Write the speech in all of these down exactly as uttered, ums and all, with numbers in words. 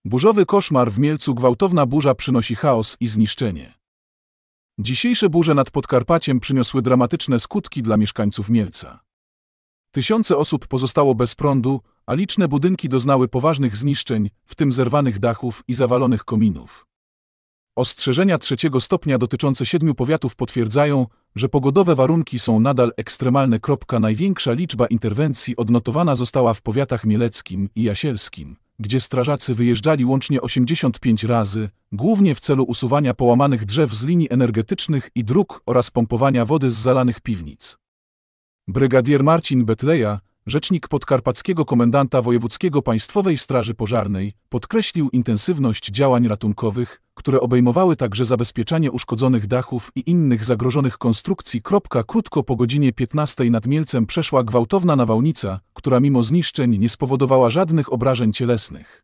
Burzowy koszmar w Mielcu. Gwałtowna burza przynosi chaos i zniszczenie. Dzisiejsze burze nad Podkarpaciem przyniosły dramatyczne skutki dla mieszkańców Mielca. Tysiące osób pozostało bez prądu, a liczne budynki doznały poważnych zniszczeń, w tym zerwanych dachów i zawalonych kominów. Ostrzeżenia trzeciego stopnia dotyczące siedmiu powiatów potwierdzają, że pogodowe warunki są nadal ekstremalne. Największa liczba interwencji odnotowana została w powiatach mieleckim i jasielskim, gdzie strażacy wyjeżdżali łącznie osiemdziesiąt pięć razy, głównie w celu usuwania połamanych drzew z linii energetycznych i dróg oraz pompowania wody z zalanych piwnic. Brygadier Marcin Betleja, rzecznik podkarpackiego komendanta wojewódzkiego Państwowej Straży Pożarnej, podkreślił intensywność działań ratunkowych, które obejmowały także zabezpieczanie uszkodzonych dachów i innych zagrożonych konstrukcji. Krótko po godzinie piętnastej nad Mielcem przeszła gwałtowna nawałnica, która mimo zniszczeń nie spowodowała żadnych obrażeń cielesnych.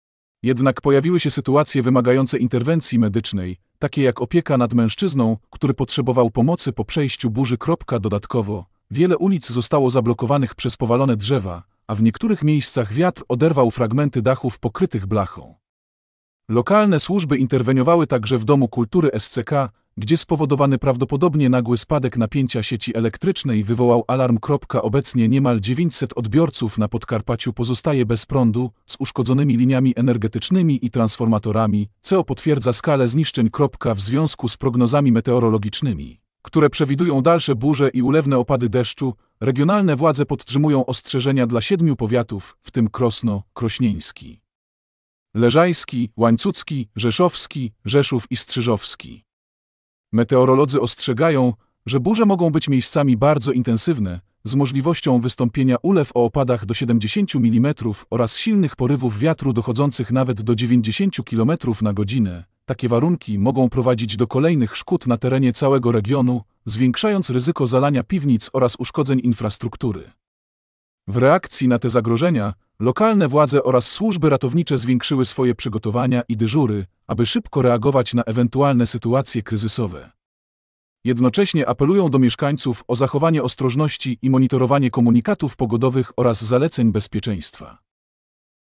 Jednak pojawiły się sytuacje wymagające interwencji medycznej, takie jak opieka nad mężczyzną, który potrzebował pomocy po przejściu burzy. Dodatkowo, wiele ulic zostało zablokowanych przez powalone drzewa, a w niektórych miejscach wiatr oderwał fragmenty dachów pokrytych blachą. Lokalne służby interweniowały także w Domu Kultury S C K, gdzie spowodowany prawdopodobnie nagły spadek napięcia sieci elektrycznej wywołał alarm. Obecnie niemal dziewięćset odbiorców na Podkarpaciu pozostaje bez prądu, z uszkodzonymi liniami energetycznymi i transformatorami, co potwierdza skalę zniszczeń. W związku z prognozami meteorologicznymi, które przewidują dalsze burze i ulewne opady deszczu, regionalne władze podtrzymują ostrzeżenia dla siedmiu powiatów, w tym Krosno, Krośnieński, Leżajski, Łańcucki, Rzeszowski, Rzeszów i Strzyżowski. Meteorolodzy ostrzegają, że burze mogą być miejscami bardzo intensywne, z możliwością wystąpienia ulew o opadach do siedemdziesięciu milimetrów oraz silnych porywów wiatru dochodzących nawet do dziewięćdziesięciu kilometrów na godzinę. Takie warunki mogą prowadzić do kolejnych szkód na terenie całego regionu, zwiększając ryzyko zalania piwnic oraz uszkodzeń infrastruktury. W reakcji na te zagrożenia, lokalne władze oraz służby ratownicze zwiększyły swoje przygotowania i dyżury, aby szybko reagować na ewentualne sytuacje kryzysowe. Jednocześnie apelują do mieszkańców o zachowanie ostrożności i monitorowanie komunikatów pogodowych oraz zaleceń bezpieczeństwa.